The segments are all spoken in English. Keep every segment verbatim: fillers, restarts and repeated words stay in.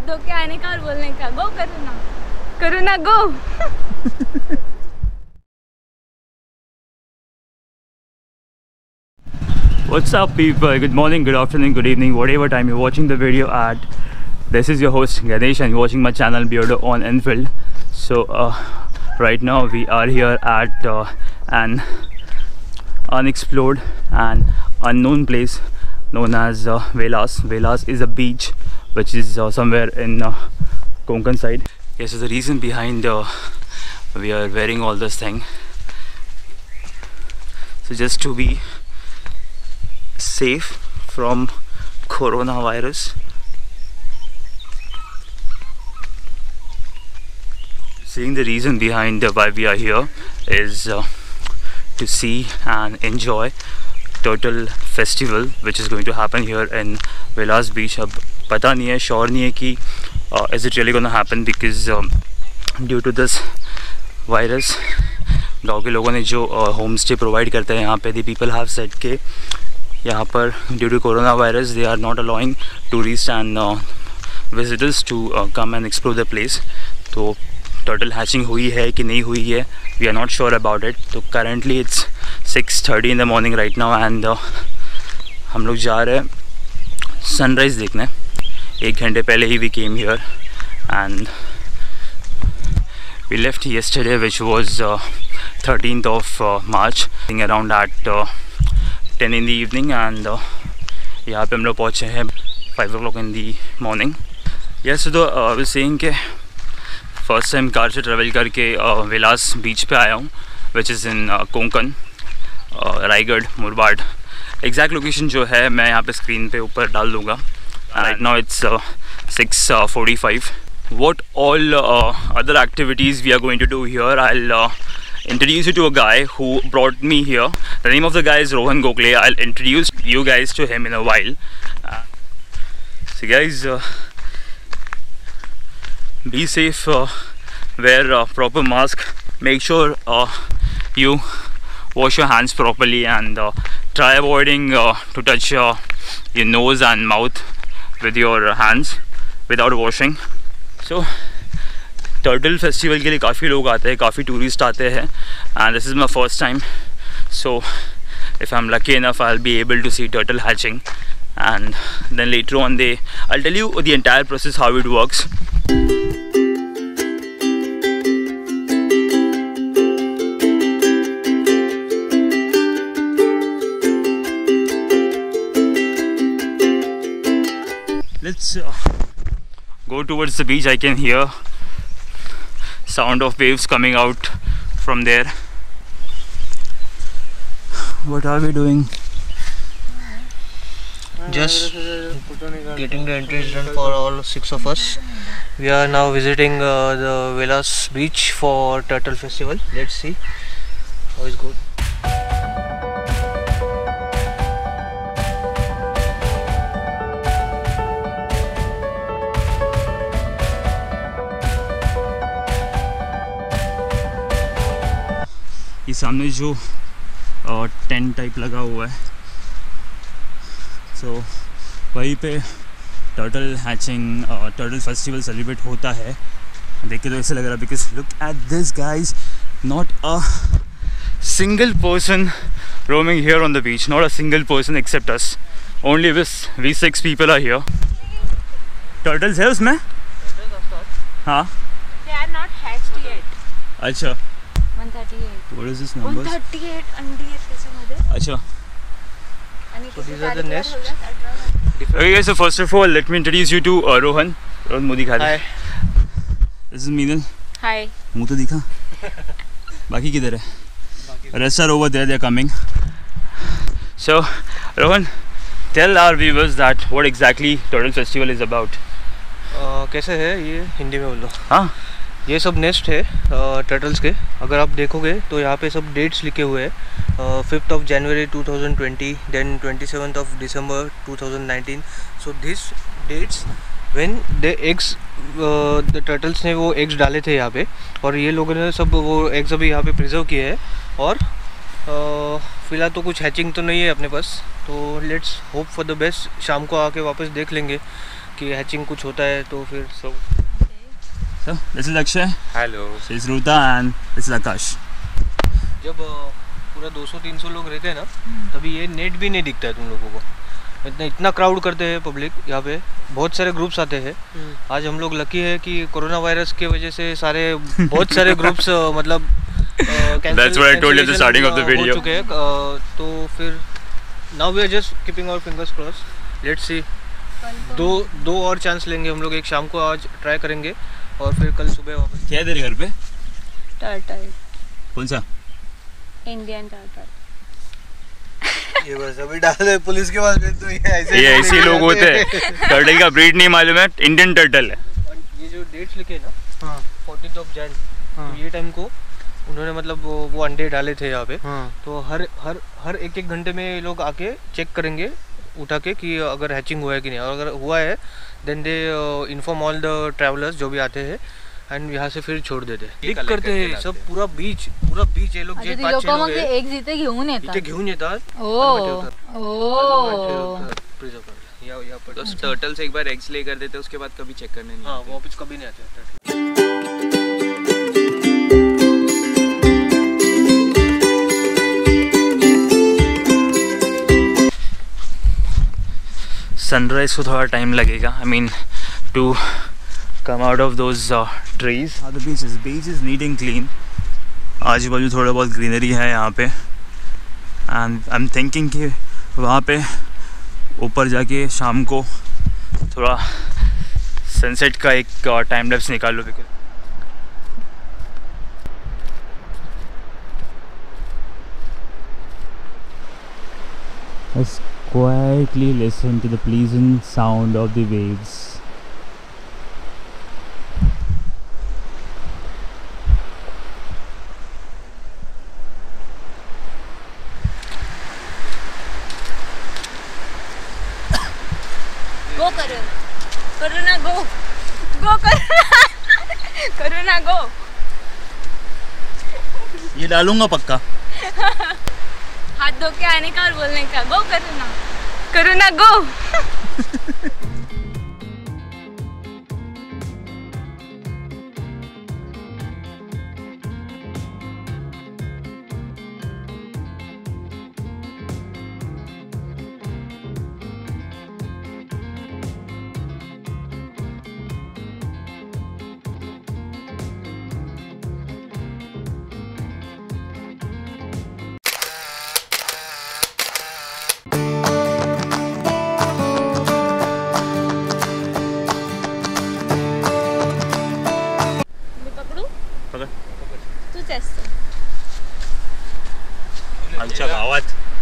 धो के आने का और बोलने का गो करुणा करुणा गो। What's up people, good morning, good afternoon, good evening, whatever time you're watching the video at. This is your host Ganesh and you're watching my channel Beardo on Enfield. So uh, right now we are here at uh, an unexplored and unknown place known as uh, Velas. Velas is a beach which is uh, somewhere in uh, Konkan side. Yes, so the reason behind uh, we are wearing all this thing, so just to be safe from coronavirus. Seeing the reason behind uh, why we are here is uh, to see and enjoy turtle festival which is going to happen here in Velas beach. अब पता नहीं है, sure नहीं है कि uh, is it really going to happen because um, due to this virus गाँव के लोगों ने जो होम स्टे प्रोवाइड करते हैं यहाँ पे, the people have said के यहाँ पर due to corona virus they are not allowing tourist and visitors to come and explore the place. तो टर्टल हैचिंग हुई है कि नहीं हुई है, we are not sure about it. तो currently it's six thirty in the morning right now and हम लोग जा रहे हैं सनराइज़ देखने. एक घंटे पहले ही we came here and we left yesterday which was thirteenth of March around eight ten in the evening and यहाँ पे हम लोग पहुँचे हैं five o'clock in the morning. Yes, तो आई वाज सेइंग के फर्स्ट टाइम कार से travel करके वेलास बीच पे आया हूँ which is in Konkan, Raigad, Murbad. Exact location जो है मैं यहाँ पे स्क्रीन पे ऊपर डाल दूँगा. Right now it's six forty five. What all uh, other activities we are going to do here, I'll uh, introduce you to a guy who brought me here. The name of the guy is Rohan Gokhale. I'll introduce you guys to him in a while. Uh, so guys, uh, be safe, uh, wear a proper mask, make sure uh, you wash your hands properly and uh, try avoiding uh, to touch uh, your nose and mouth with your hands without washing. So turtle festival के लिए काफ़ी लोग आते हैं, काफ़ी tourist आते हैं and this is my first time. So if I am lucky enough I will be able to see turtle hatching and then later on they I will tell you the entire process how it works. Let's uh, go towards the beach. I can hear sound of waves coming out from there. What are we doing? Just getting the entries done for all six of us. We are now visiting uh, the Velas beach for Turtle Festival. Let's see how it's good. ये सामने जो tent type लगा हुआ है, सो so, वहीं पे turtle hatching turtle festival celebrate होता है. देख के तो ऐसे लग रहा है because look at this guys, not a single person roaming here on the beach, not a single person except us. Only with we six people are here. Turtles है उसमें? हाँ, they are not hatched yet. अच्छा, one thirty-eight. What is this number? one thirty-eight अंडी आहेत त्याच्यामध्ये. अच्छा. आणि So these are the nests. Okay guys, so first of all let me introduce you to uh, Rohan. Rohan Modi खा रहे. Hi. This is Meenal. Hi. मुँह तो दिखा. बाकी किधर है? Rest are over there, they are coming. So Rohan, tell our viewers that what exactly Turtle Festival is about. uh, कैसे है ये हिंदी में बोलो. हाँ, ये सब नेस्ट है टर्टल्स के. अगर आप देखोगे तो यहाँ पे सब डेट्स लिखे हुए हैं. Fifth of January two thousand twenty, then twenty seventh of December two thousand nineteen. So this dates when the eggs the turtles ने वो एग्स डाले थे यहाँ पे, और ये लोगों ने सब वो एग्स अभी यहाँ पे प्रिजर्व किए हैं. और फ़िलहाल तो कुछ हैचिंग तो नहीं है अपने पास, तो let's hope for the best. शाम को आके वापस देख लेंगे कि हैचिंग कुछ होता है तो फिर So, so this is Akshay. Hello. This is Ruta and this is Akash. जब पूरा दो सौ तीन सौ लोग रहते हैं ना, तभी ये नेट भी नहीं दिखता है तुम लोगों को। इतना इतना क्राउड करते हैं पब्लिक यहाँ पे, बहुत सारे ग्रुप्स आते हैं। आज हम लोग लकी है कि कोरोना वायरस की वजह से सारे बहुत सारे ग्रुप्स मतलब That's what I told you at the starting of the video. हो चुके हैं, तो फिर now we are just keeping our fingers crossed. Let's see. दो दो और चांस लेंगे हम लोग, एक शाम को आज ट्राई करेंगे और फिर कल सुबह वापस। क्या है तेरे घर पे? टर्टल। कौन सा? Indian turtle. ये बस अभी डाल दे पुलिस के पास भेज दो। ये ऐसे ये ऐसे लोग होते हैं। टर्टल का ब्रीड नहीं मालूम है, इंडियन टर्टल है। ये जो डेट्स लिखे ना, हाँ फोर्टीन्थ ऑफ जैन, तो ये टाइम को उन्होंने मतलब वो, वो अंडे डाले थे यहाँ पे। हाँ। तो हर हर हर एक एक घंटे में ये लोग आके चेक करेंगे उठा के कि अगर हैचिंग हुआ है कि नहीं, और अगर हुआ है then they inform all the travellers जो भी आते हैं एंड यहाँ से फिर छोड़ देते हैं। क्लिक करते हैं सब, पूरा बीच पूरा बीच ये लोग जे पांच छह लोग हैं, एक जिथे घेऊन येतात, इथे घेऊन येतात। ओ ओ प्रिजर्व कर या या पर तो टर्टल से एक बार एग्स ले कर देते, उसके बाद कभी चेक करने नहीं। हाँ वापस कभी नहीं आते। सनराइज को थोड़ा टाइम लगेगा, I mean to come out of those trees. The beach is beach is neat and clean, आजू बाजू थोड़ा बहुत ग्रीनरी है यहाँ पे, एंड आई एम थिंकिंग कि वहाँ पे ऊपर जाके शाम को थोड़ा सनसेट का एक टाइम लैप्स निकाल लो। Let's quietly listen to the pleasant sound of the waves. गो करो करो ना, गो गो करो करो ना, गो। ये डालूंगा पक्का। हाथ धो के आने का और बोलने का, गो करो ना करो ना, गो। आमच्या गावात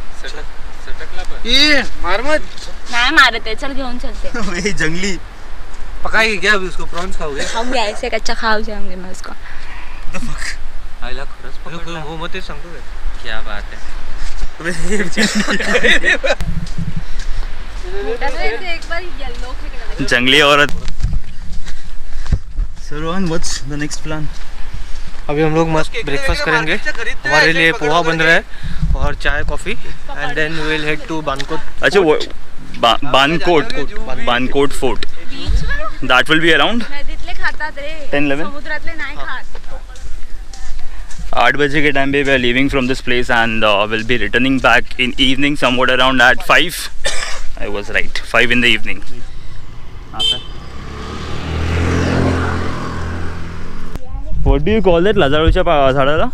ये मार मत। नाही मारत आहे, चल घेऊन चलते। ये जंगली पकाएगी क्या अभी उसको? प्रॉन्स खाओगे? खाऊंगे, ऐसे कच्चा खाओ जाऊंगे मैं उसको। आईला खरंच पकडला वो मत सांगतो क्या बात है। एक बार येलो फेंकना। जंगली औरत। So Rohan, what's the next plan? अभी हम लोग मस्त ब्रेकफास्ट करेंगे, हमारे लिए पोहा बन रहा है और चाय coffee, and then we will head to Bankot. अच्छा वो Bankot Bankot fort, that will be around नदीतले खातात रे, ten eleven समुद्रातले नाही खात। आठ बजे के टाइम पे we are leaving from this place and uh, will be returning back in evening somewhat around at five. I was right, five in the evening. What do you call that? Lazarucha झाडाला?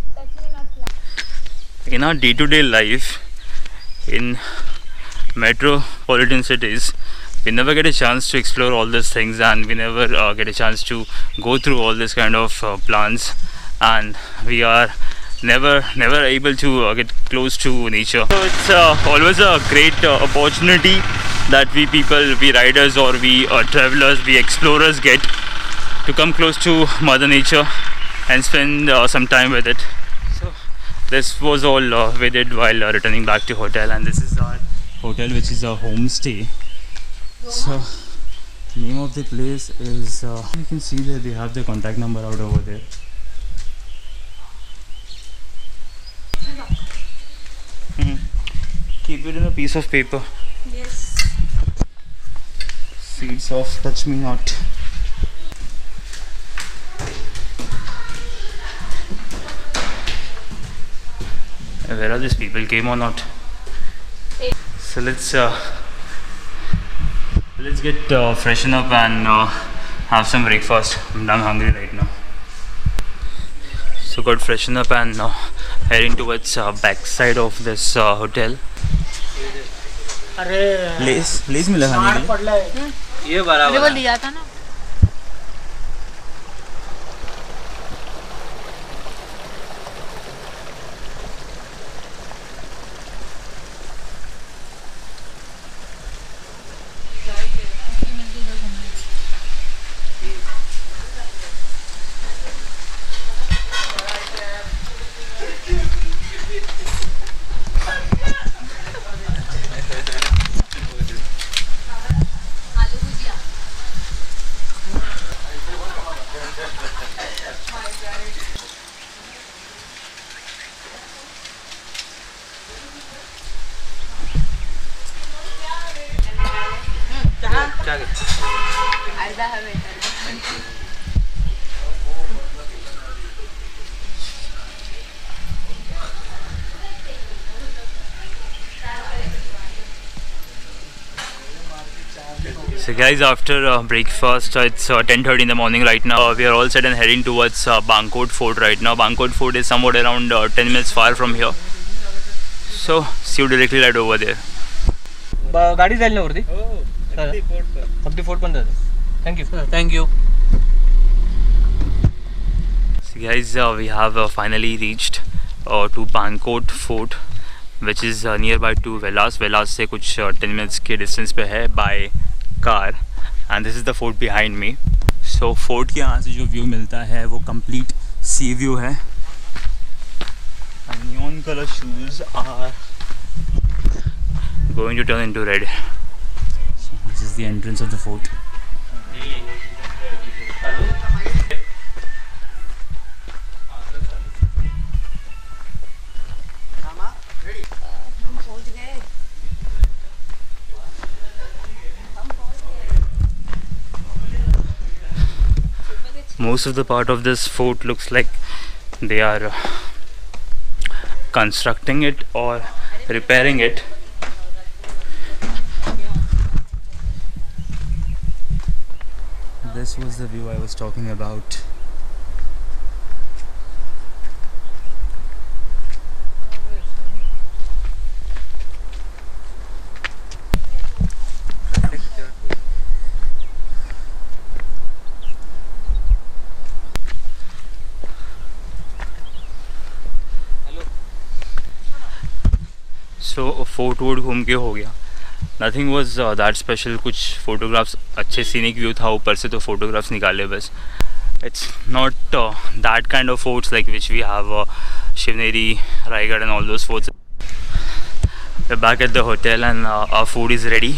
In our day-to-day life in metropolitan cities, we never get a chance to explore all these things, and we never uh, get a chance to go through all this kind of uh, plans, and we are never never able to uh, get close to nature. So it's uh, always a great uh, opportunity that we people, we riders or we uh, travelers, we explorers get to come close to Mother Nature and spend uh, some time with it. So this was all uh, we did while uh, returning back to hotel, and this is our hotel, which is a homestay. So name of the place is uh, you can see that they have the contact number out over there. Mm-hmm. Keep it in a piece of paper. Yes. streets of Touch Me Not. Where are these people? Came or not? So let's uh, let's get uh, freshen up and uh, have some breakfast. I'm damn hungry right now. So got freshen up and now uh, heading towards uh, back side of this uh, hotel. Lace, lace मिला खाने के लिए? ये बराबर वो लिया था ना. अर्धा हवे. So guys, after uh, breakfast, uh, it's uh, ten thirty in the morning right now. Uh, we are all set and heading towards uh, Bangkok Fort right now. Bangkok Fort is somewhat around uh, ten minutes far from here. So see you directly right over there. गाड़ी जाईल ना वरती? अगदी fort पण जाते. Thank you. Thank you. So guys, uh, we have uh, finally reached uh, to Bangkok Fort, which is uh, nearby to Velas. Velas से कुछ uh, ten minutes के distance पे है by car, and this is the fort behind me. So fort के यहाँ से जो view मिलता है वो complete sea view है. And neon color shoes are going to turn into red. So this is the entrance of the fort. Most of the part of this fort looks like they are uh, constructing it or repairing it. This was the view I was talking about. So fort वोर्ट घूम के हो गया. Nothing was that special. कुछ photographs, अच्छे scenic view था ऊपर से तो फोटोग्राफ्स निकाले बस. It's not that kind of forts like which we have Shivneri, Raigad and all those forts. We are back at the hotel and our food is ready.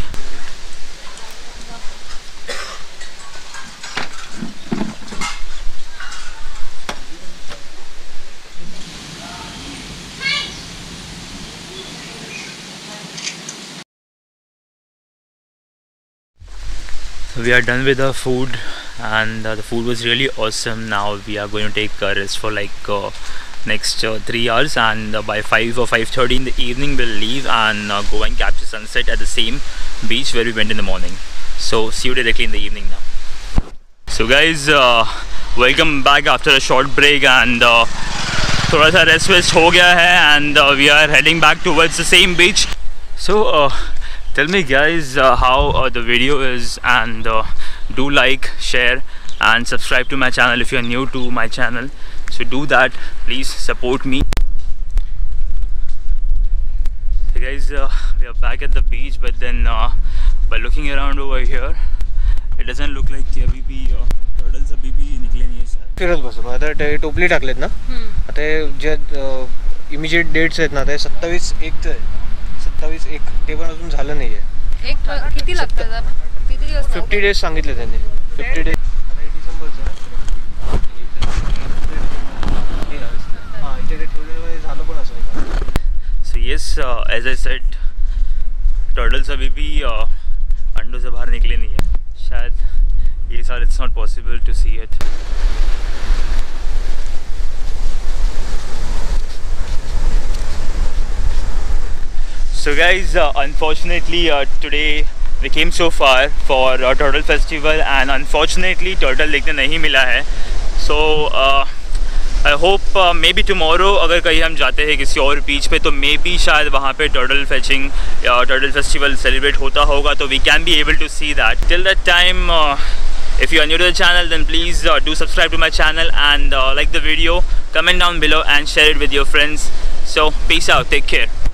We are done with the food and uh, the food was really awesome. Now we are going to take a rest for like uh, next uh, three hours, and uh, by five or five thirty in the evening we'll leave and uh, go and capture sunset at the same beach where we went in the morning. So see you directly in the evening now. So guys, uh, welcome back after a short break, and uh, थोड़ा सा rest west हो गया है, and uh, we are heading back towards the same beach. So uh, tell me guys uh, how uh, the video is, and uh, do like, share and subscribe to my channel if you are new to my channel. So do that, please support me. So guys, uh, we are back at the beach, but then uh, by looking around over here it doesn't look like कि अभी भी uh, turtles अभी भी निकले नहीं है sir. फिरत बसू. आता ते टोपली टाकलेत ना. आता जे इमिजिएट डेट्स आहेत ना ते सत्तावीस एक सत्तावीस एक ते पण अजून झालं नाहीये. एक किती लागतात? किती दिवस? फिफ्टी डेज सांगितले त्यांनी. फिफ्टी डेज आता हे डिसेंबरचं. हां इथे ते ठेवलेलं झालं पण असं. So yes, uh, as I said, turtles अभी भी uh, अंडों से बाहर निकले नहीं है. शायद ये साल it's not possible to see it. So guys, uh, unfortunately uh, today we came so far for uh, Turtle Festival and unfortunately turtle देखने नहीं मिला है. So uh, I hope uh, maybe tomorrow अगर कहीं हम जाते हैं किसी और बीच पे तो maybe शायद वहाँ पे turtle fetching या turtle festival celebrate होता होगा तो we can be able to see that. Till that time, uh, if you are new to the channel then please uh, do subscribe to my channel and uh, like the video, comment down below and share it with your friends. So peace out, take care.